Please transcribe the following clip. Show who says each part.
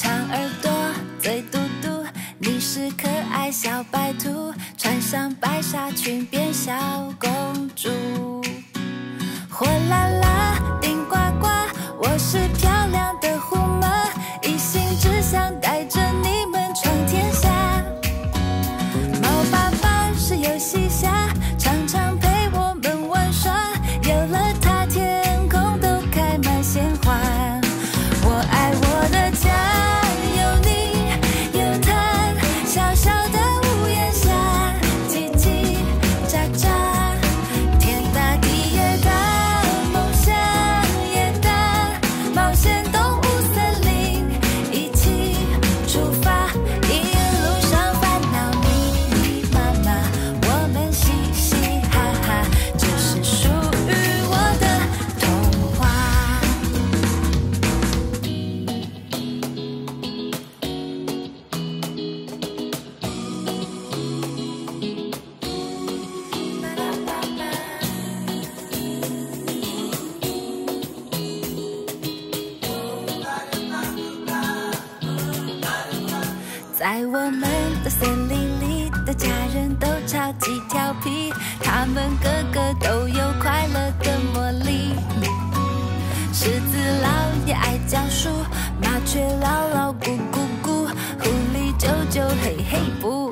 Speaker 1: 长耳朵，嘴嘟嘟，你是可爱小白兔，穿上白纱裙变小公主。火辣辣，顶呱呱，我是漂亮的虎妈，一心只想带着你们闯天下。猫爸爸是游戏侠，常常陪我们玩耍，有了他，天空都开满鲜花。我爱我的家，有你，有他，小小的屋檐下，叽叽喳喳，天大地也大，梦想也大，冒险动物森林一起出发，一路上烦恼密密麻麻，我们嘻嘻哈哈，这是属于我的童话。在我们的森林里的家人都超级调皮，他们个个都有快乐的魔力。狮子老爷爱讲书，麻雀唠唠咕咕咕，狐狸啾啾嘿嘿不。